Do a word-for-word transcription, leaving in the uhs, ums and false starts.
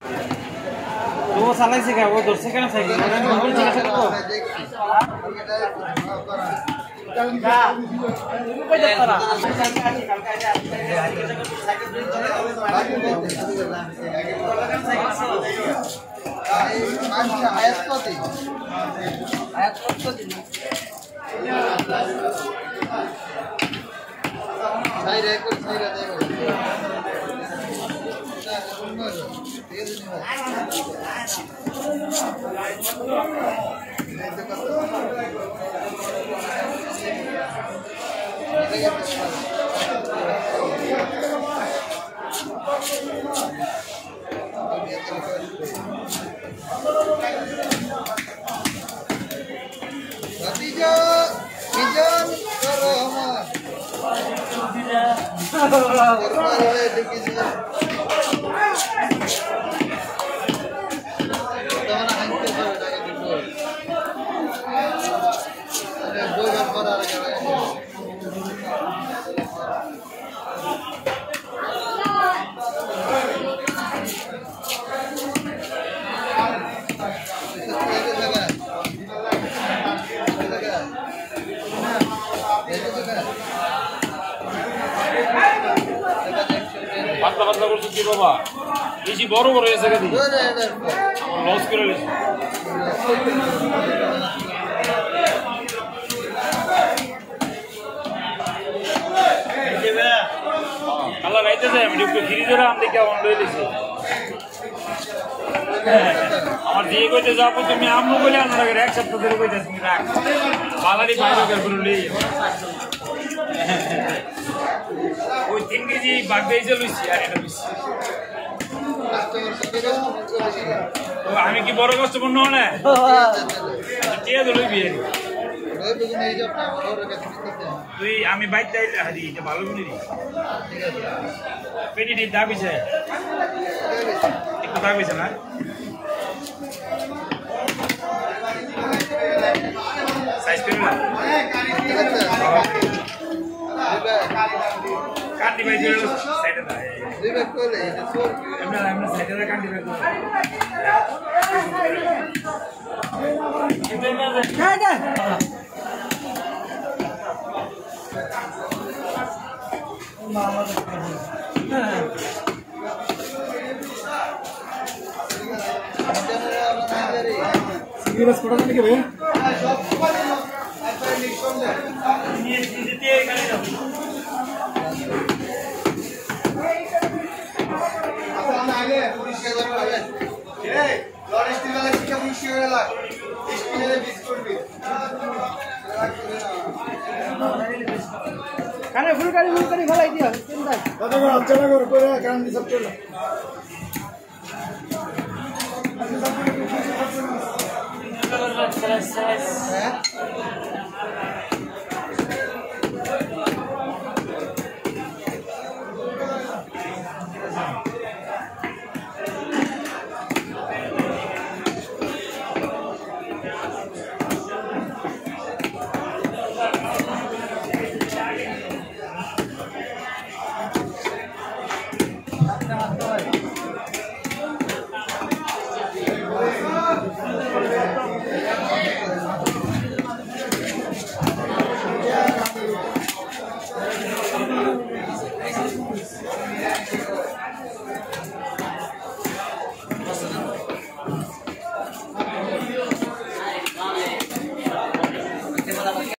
वो साला से क्या वो दूर से क्या साइकिल मैंने नंबर चेक कर को क्या कोई देखता रहा अच्छा आयत को दी आयत को दी सही रे कोई सही रे देखो পাতলা পাতলা করছিস কি বাবা বেশি বড় বড় হয়েছে কেন লস করে নিস কালা রাইতে যায় আমি একটু ফ্রি ধরে আমি দেখে অন লয়ে দিছি আমার দিয়ে কইতে যাবো তুমি আমু বলে আনার এক সপ্তাহ ধরে কইতাছ তুমি রাখ বালারি বাইরে করে বললি ওই তিন কেজি বাগ দিয়ে লইছি আর এটা লইছি আমি কি বড় কাস্টমার নও না কে দলই বিয়ে তুই আমি বাইক চাই হাজি এটা ভালো গুলি পেটি দি দাবিছে একটু দাবিছে না সাইজ করে না কাটি ভাই দিল সাইডে দা দিবে কোলে আমরা আমরা সাইডে দা কাটি ভাই কাই কাই মামা সিরিয়াস কোটা থেকে ভাই সব করে না আইফাই লিখুন দে নিয়ে দিতে এখানে যাও আগে পরিষ্কার করে লাগে এই লরিস দিলে কি পরিষ্কার করে লাগ স্পিনে বিস করবি কানে ফুল গাড়ি ফুল গাড়ি ফলাই দিও চিন্তা কথা বল আলোচনা কর করে কান দি সব চলো হ্যাঁ